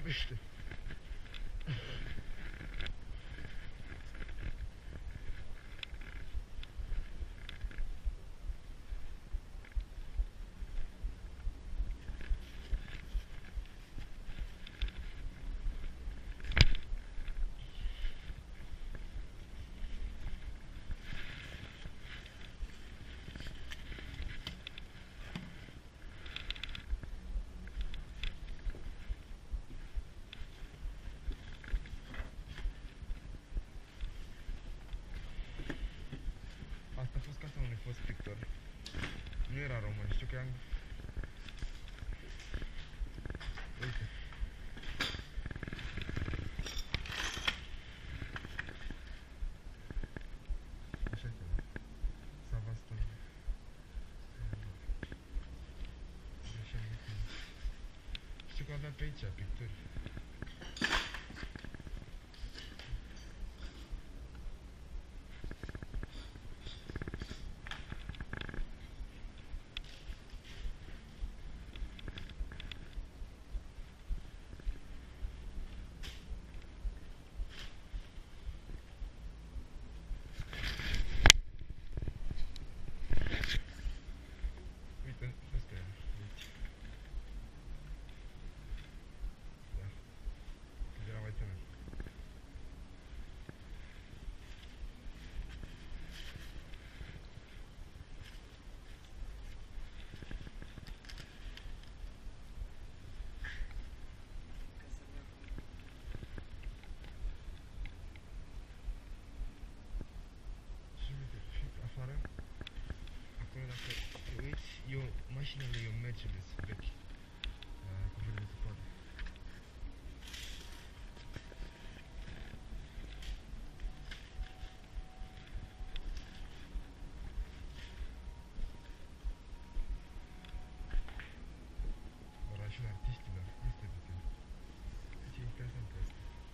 Uite. Asta a fost casa unui fost pictor. Nu era român, știu că am... Uite. Așa ceva. Savastul. Știu că avea pe aici picturi. Uite, ăsta e. Aici. Da. Era mai tânăr. Și uite, și afară, acolo dacă te uiți, mașinile e un Mercedes vechi, cu verde de coadă. Orașul artiștilor, este puțin. Ce interesant asta.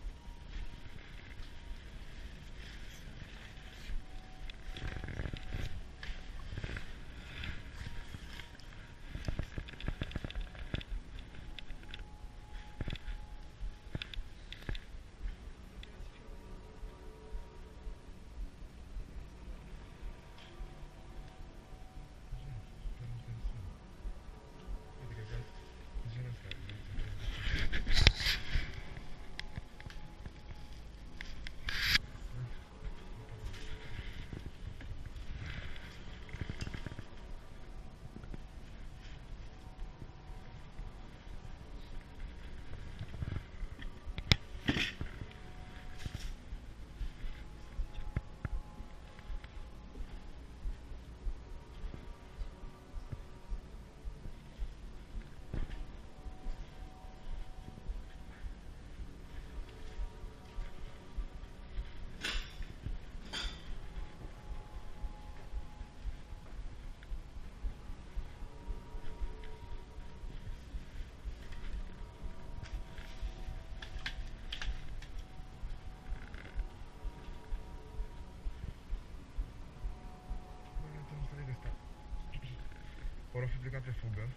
Ori o fi plecat pe fugă.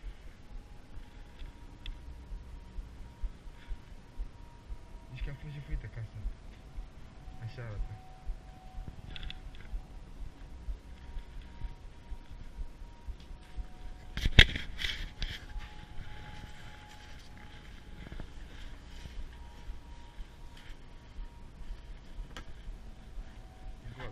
Deci că a fost jefuită casa. Așa arată. Gol.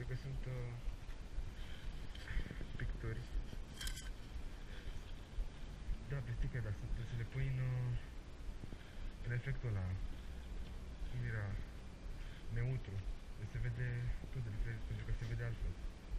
că sunt picturi. Da, pe sticker, dar trebuie să le pui în efectul ăla. Cum era? Neutru. Deci se vede tot de diferit, pentru că se vede altfel.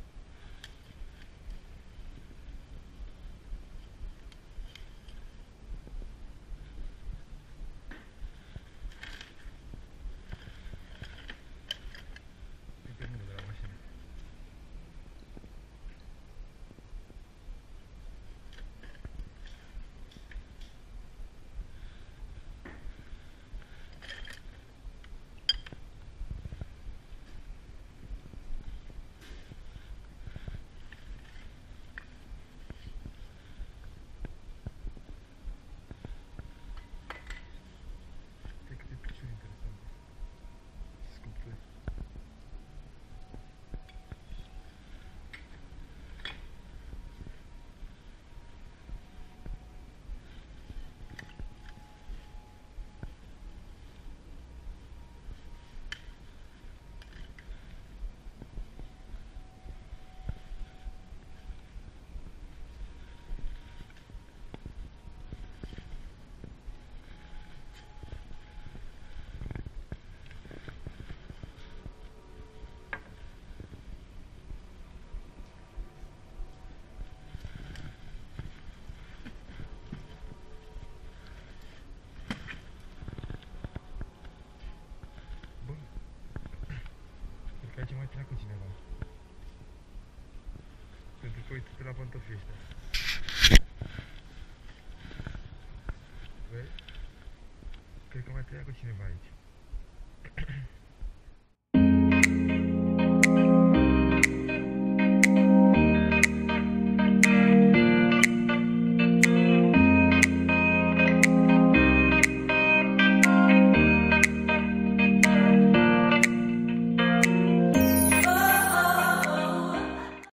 Aici mai treacă cineva. Pentru că uite-te la pantofii ăștia. Vezi? Cred că mai treacă cineva aici.